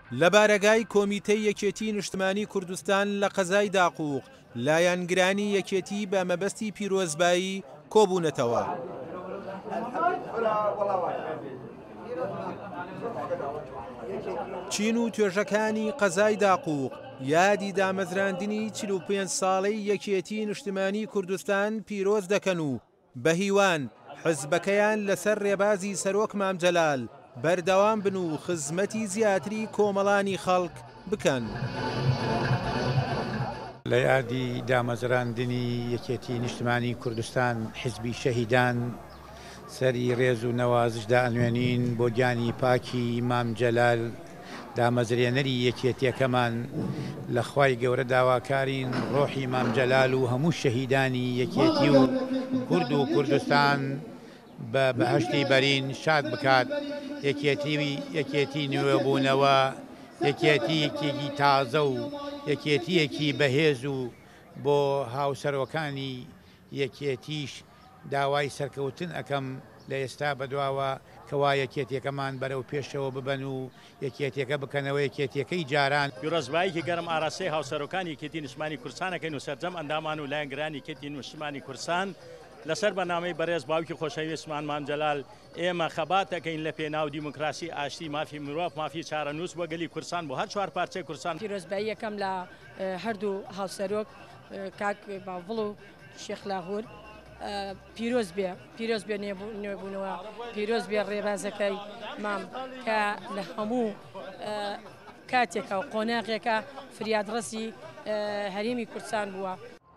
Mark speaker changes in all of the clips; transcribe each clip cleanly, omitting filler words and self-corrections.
Speaker 1: لە بارەگای کۆمیتەی یەکێتی نیشتمانی کوردستان لە قەزای داقووق لایەنگرانی یەکێتی بە مەبەستی پیرۆزبایی کۆبوونەتەوە. چین و توێژەکانی قەزای داقووق یادی دامەزراندنی 45 ساڵەی یەکێتی نیشتمانی کوردستان پیرۆز دەکەن و بە هیوان حزبەکەیان لەسەر ڕێبازی سەرۆک مامجەلال بەردەوام بن و خزمەتی زیاتری کۆمەڵانی خەڵک بکەن.
Speaker 2: لە یادی دامەزراندنی یەکێتی نیشتمانی کوردستان حزبی شەهیدان سەری ڕێز و نەوازشدا ئەنوێنین بۆ گیانی پاکی مامجەلال دامەزرێنەری یەکێتیەکەمان لە خوای گەورە داواکارین ڕۆحی مامجەلال و هەموو شەهیدانی یەکێتی و کورد و کوردستان بە بەهەشتی بەرین شاد بکات. یەکێتی نوێبوونەوە یەکێتیەکێکی تازە و یەکێتیەکی بەهێز و بۆ هاوسەرۆکانی یەکێتیش داوای سەرکەوتن ئەەکەم لە ئێستا بەدواوە کەوا یەکێتیەکەمان بەرەو پێشەوە ببەن و یەکێتیەکە بکەنەوە یەکێتیەکەی جاران.
Speaker 3: پیرۆزباییکی گەرم ئاراستەی هاوسەرۆکانی یەکێتی نیشتمانی کوردستانەکەین و سەرجەم ئەندامان و لایەنگرانی یەکێتی نیشتمانی کوردستان لەسەر بەنامەی بەڕێز باوکی خۆشەویستمان مامجەلال ئێمە خەباتەکەین لە پێناو دیموکراسی ئاشتی مافی مرۆڤ مافی چارەنووس بۆ گەلی کوردستان بۆ هەر چوار پارچەی کوردستان.
Speaker 4: پیرۆزبایی یەکەم لە هەردوو هاوسەرۆک کاک باڤڵ و شێخ لاهور پیرۆز بێ نوێبوونەوە پیرۆز بێ ڕێبازەکەی مام کە لە هەموو کاتێکە و قۆناغێکە فریادڕەسی هەرێمی کوردستان بووە.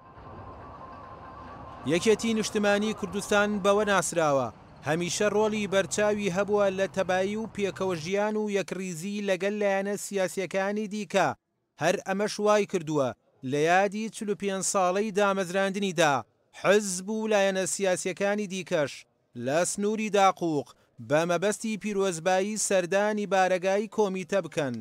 Speaker 1: یەکێتی نیشتمانی کوردستان بەوە ناسراوە هەمیشە ڕۆڵی بەرچاوی هەبووە لە تەبایی و پێکەوە ژیان و یەکریزی لەگەل لایەنە سیاسیەکانی دیکە. هەر ئەمەش وای کردووە لە یادی 45 ساڵەی دامەزراندنیدا حزب و لایەنە سیاسیەکانی دیکەش لە سنووری داقووق بە مەبەستی پیرۆزبایی سەردانی بارەگای کۆمیتە بکەن.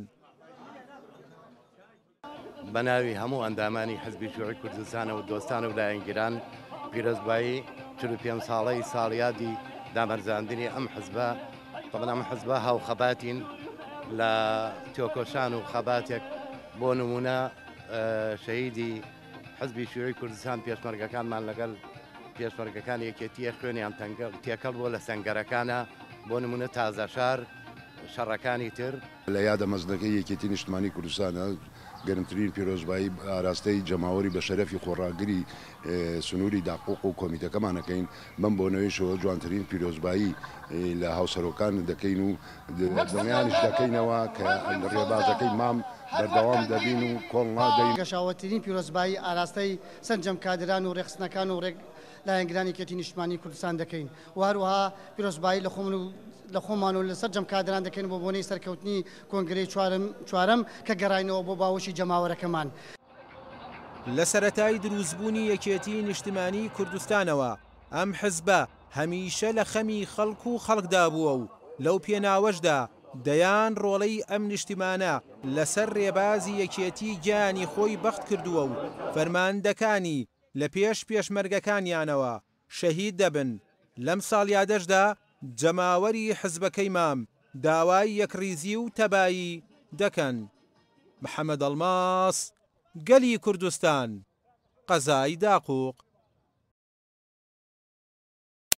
Speaker 5: بەناوی هەموو ئەندامانی حزبی شووعی کوردستانە و دۆستان و لایەنگران پیرۆزبایی 45 ساڵەی ساڵیادی دامەرزاندنی ئەم حزبە طبعا ئەم حزبە هاو خەباتین لە تۆکۆشان و خەباتێک بۆ نمونە شەهیدی حزبی شووعی کوردستان پێشمەرگەکانمان لەگەڵ پێشمەرگەکان یەکێتیە خوێنیان تێکەڵ بۆ لە سەنگەرەکانە بۆ نمونە تازەشار شەڕەکانی تر
Speaker 6: لە یادە مەزنەکەی یەکێتی نیشتمانی کوردستانە گەرمترین پیرۆزبایی ئاراستەی جەماوەری بە شەرەفی خۆڕاگری سنووری داقووق و کۆمیتەکەمانەکەین بەم بۆنەوەیشەوە جوانترین پیرۆزبایی لە هاوسەرۆکان دەکەین و دڵنیانیش دەکەینەوە کە ڕێبازەکەی مام بەردەوام دەبین و کۆڵ نادەین.
Speaker 7: گەشاوەترین پیرۆزبایی ئاراستەی سەرنجەم کادران و ڕێخستنەکان و لایەنگرانی یەکێتی نیشتمانی کوردستان دەکەین. هەروەها پیرۆزبایی لە خۆمان و لەسەر جەم کادران دەکەین بۆ بۆنەی سەرکەوتنی کۆنگرەی چوارەم کە گەڕاینەوە بۆ باوەشی جەماوەرەکەمان.
Speaker 1: لە سەرەتای دروستبوونی یەکێتی نیشتمانی کوردستانەوە ئەم حزبە هەمیشە لە خەمی خەڵک و خەڵکدا بووە و لەو پێناوەشدا دەیان ڕۆڵەی ئەم نیشتیمانە لەسەر ڕێبازی یەکێتی گیانی خۆی بەخت کردووە و فەرماندەکانی لە پێشمەرگەکانیانەوە شەهید دەبن. لەم ساڵیادەشدا جەماوەری حزبەکەی مام داوای یەکریزی و تەبایی دەکەن. محەممەد ئەڵماس، گەلی کوردستان، قەزای داقووق.